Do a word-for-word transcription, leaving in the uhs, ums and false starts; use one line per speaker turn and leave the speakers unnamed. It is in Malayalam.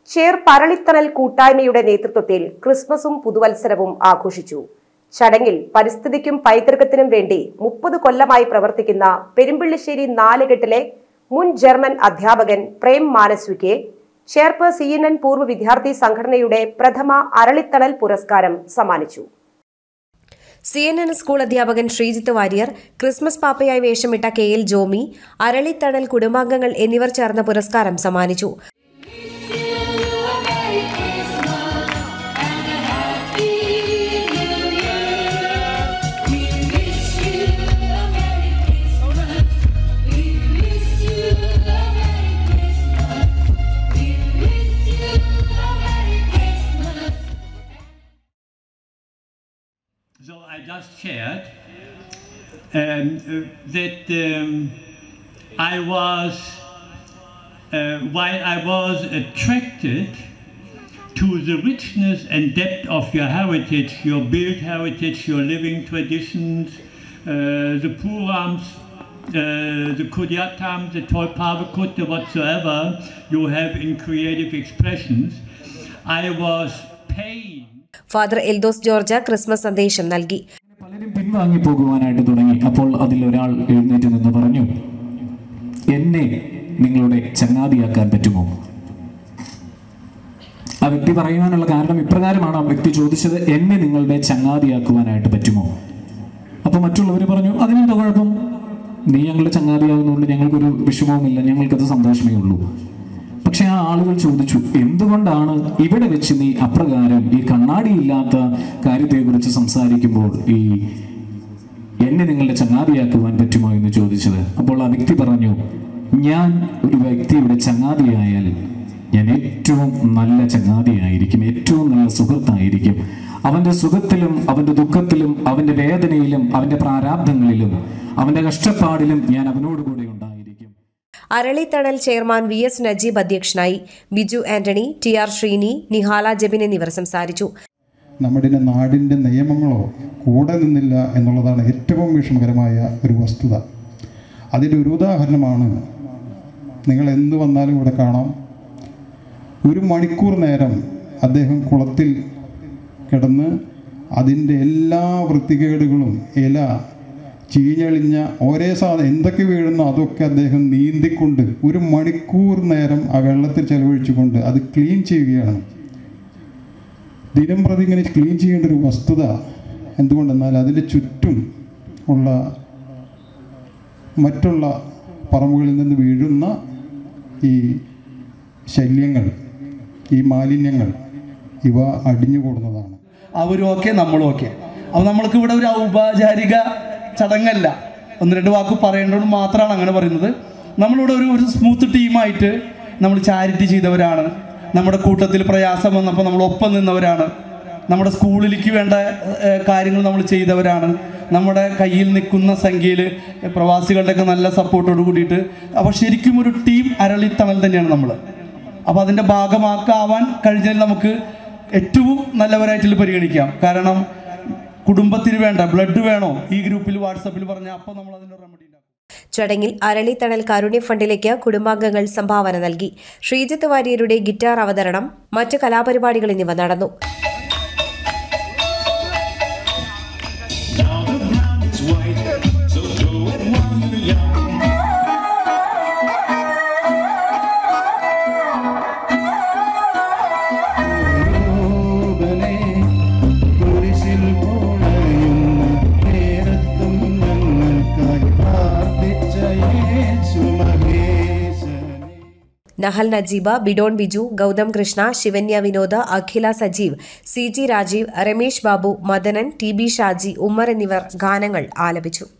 ചേർ പറളിത്തണൽ കൂട്ടായ്മയുടെ നേതൃത്വത്തിൽ ക്രിസ്മസും പുതുവത്സരവും ആഘോഷിച്ചു. ചടങ്ങിൽ പരിസ്ഥിതിക്കും പൈതൃകത്തിനും വേണ്ടി മുപ്പത് കൊല്ലമായി പ്രവർത്തിക്കുന്ന പെരുമ്പിള്ളിശ്ശേരി നാലുകെട്ടിലെ മുൻ ജർമ്മൻ അധ്യാപകൻ പ്രേം മാനസ്വിക്ക് ചേർപ്പ് സി എൻ എൻ പൂർവ്വ വിദ്യാർത്ഥി സംഘടനയുടെ പ്രഥമ അരളിത്തണൽ പുരസ്കാരം സമ്മാനിച്ചു.
സി എൻ എൻ സ്കൂൾ അധ്യാപകൻ ശ്രീജിത്ത് വാര്യർ, ക്രിസ്മസ് പാപ്പയായി വേഷമിട്ട കെ എൽ ജോമി, അരളിത്തണൽ കുടുംബാംഗങ്ങൾ എന്നിവർ ചേർന്ന പുരസ്കാരം സമ്മാനിച്ചു.
So I just shared um, uh, that um, I was, uh, while I was attracted to the richness and depth of your heritage, your built heritage, your living traditions, uh, the Purams, uh, the Kudyatam, the Tolpavakut, whatsoever you have in creative expressions, I was pained.
Father Eldhose George Christmas സന്ദേശം നൽകി.
പലരും പിൻവാങ്ങി പോകുവാനായിട്ട് തുടങ്ങി. അപ്പോൾ അതിൽ ഒരാൾ എഴുന്നേറ്റ് നിന്ന് പറഞ്ഞു, എന്നെ നിങ്ങളുടെ ചങ്ങാതിയാക്കാൻ പറ്റുമോ? ആ വ്യക്തി പറയുവാനുള്ള കാരണം ഇപ്രകാരമാണ്. ആ വ്യക്തി ചോദിച്ചത്, എന്നെ നിങ്ങളുടെ ചങ്ങാതിയാക്കുവാനായിട്ട് പറ്റുമോ? അപ്പോൾ മറ്റുള്ളവർ പറഞ്ഞു, അതിനെന്താ കുഴപ്പം, നീ ഞങ്ങളുടെ ചങ്ങാതിയാകുന്നതുകൊണ്ട് ഞങ്ങൾക്കൊരു വിഷമവുമില്ല, ഞങ്ങൾക്കത് സന്തോഷമേ ഉള്ളൂ. പക്ഷെ ആ ആളുകൾ ചോദിച്ചു, എന്തുകൊണ്ടാണ് ഇവിടെ വെച്ച് നീ അപ്രകാരം ഈ കണ്ണാടിയില്ലാത്ത കാര്യത്തെക്കുറിച്ച് സംസാരിക്കുമ്പോൾ ഈ എന്നെ നിങ്ങളുടെ ചങ്ങാതിയാക്കുവാൻ പറ്റുമോ എന്ന് ചോദിച്ചത്? അപ്പോൾ ആ വ്യക്തി പറഞ്ഞു, ഞാൻ ഒരു വ്യക്തിയുടെ ചങ്ങാതിയായാൽ ഞാൻ ഏറ്റവും നല്ല ചങ്ങാതിയായിരിക്കും, ഏറ്റവും നല്ല സുഹൃത്തായിരിക്കും. അവന്റെ സുഖത്തിലും അവന്റെ ദുഃഖത്തിലും അവന്റെ വേദനയിലും അവന്റെ പ്രാരാബ്ധങ്ങളിലും അവന്റെ കഷ്ടപ്പാടിലും ഞാൻ അവനോടുകൂടെ ഉണ്ടായിരിക്കും.
Aralithanal chairman V S Najeeb അധ്യക്ഷനായി. ബിജു ആന്റണി, ടി ആർ ശ്രീനി, നിഹാല ജബിൻ എന്നിവർ സംസാരിച്ചു.
നമ്മുടെ നാടിൻ്റെ നിയമങ്ങളോ കൂടെ നിന്നില്ല എന്നുള്ളതാണ് ഏറ്റവും വിഷമകരമായ ഒരു വസ്തുത. അതിൻ്റെ ഒരു ഉദാഹരണമാണ്, നിങ്ങൾ എന്ത് വന്നാലും ഇവിടെ കാണാം, ഒരു മണിക്കൂർ നേരം അദ്ദേഹം കുളത്തിൽ കിടന്ന് അതിൻ്റെ എല്ലാ വൃത്തികേടുകളും ഇല ചീഞ്ഞളിഞ്ഞ ഒരേ സാധനം എന്തൊക്കെ വീഴുന്നോ അതൊക്കെ അദ്ദേഹം നീന്തിക്കൊണ്ട് ഒരു മണിക്കൂർ നേരം ആ വെള്ളത്തിൽ ചെലവഴിച്ചുകൊണ്ട് അത് ക്ലീൻ ചെയ്യുകയാണ്. ദിനം പ്രതി ഇങ്ങനെ ക്ലീൻ ചെയ്യേണ്ട ഒരു വസ്തുത എന്തുകൊണ്ടെന്നാൽ അതിൻ്റെ ചുറ്റും ഉള്ള മറ്റുള്ള പറമ്പുകളിൽ നിന്ന് വീഴുന്ന ഈ ശല്യങ്ങൾ, ഈ മാലിന്യങ്ങൾ, ഇവ അടിഞ്ഞുകൂടുന്നതാണ്.
അവരും ഓക്കെ, നമ്മളും ഓക്കെ. അപ്പോൾ നമ്മൾക്ക് ഇവിടെ ഒരു ഔപചാരിക ചടങ്ങല്ല, ഒന്ന് രണ്ട് വാക്ക് പറയേണ്ടത് മാത്രമാണ് അങ്ങനെ പറയുന്നത്. നമ്മളിവിടെ ഒരു ഒരു സ്മൂത്ത് ടീമായിട്ട് നമ്മൾ ചാരിറ്റി ചെയ്തവരാണ്. നമ്മുടെ കൂട്ടത്തിൽ പ്രയാസം വന്നപ്പോൾ നമ്മൾ ഒപ്പം നിന്നവരാണ്. നമ്മുടെ സ്കൂളിലേക്ക് വേണ്ട കാര്യങ്ങൾ നമ്മൾ ചെയ്തവരാണ്. നമ്മുടെ കയ്യിൽ നിൽക്കുന്ന സംഖ്യയിൽ പ്രവാസികളുടെയൊക്കെ നല്ല സപ്പോർട്ടോട് കൂടിയിട്ട്, അപ്പോൾ ശരിക്കും ഒരു ടീം അരളിത്തണൽ തന്നെയാണ് നമ്മൾ. അപ്പോൾ അതിൻ്റെ ഭാഗമാക്കാവാൻ കഴിഞ്ഞാൽ നമുക്ക് ഏറ്റവും നല്ലവരായിട്ട് പരിഗണിക്കാം. കാരണം കുടുംബത്തിന് വേണ്ട ബ്ലഡ് വേണോ ഈ ഗ്രൂപ്പിൽ വാട്സാപ്പിൽ പറഞ്ഞാൽ അപ്പോൾ നമ്മൾ അതിൻ്റെ റെമഡി ഉണ്ടാക്കും.
ചടങ്ങിൽ അരളിത്തണൽ കാരുണ്യ ഫണ്ടിലേക്ക് കുടുംബാംഗങ്ങൾ സംഭാവന നൽകി. ശ്രീജിത്ത് വാര്യരുടെ ഗിറ്റാർ അവതരണം, മറ്റ് കലാപരിപാടികൾ എന്നിവ നടന്നു. Nahal Najeeba, Bidon Biju, Gautham Krishna, Shivanya Vinod, Akhila Sajeev, C G Rajeev, Ramesh Babu, Madanan, T B Shaji, Ummer എന്നിവർ ഗാനങ്ങൾ ആലപിച്ചു.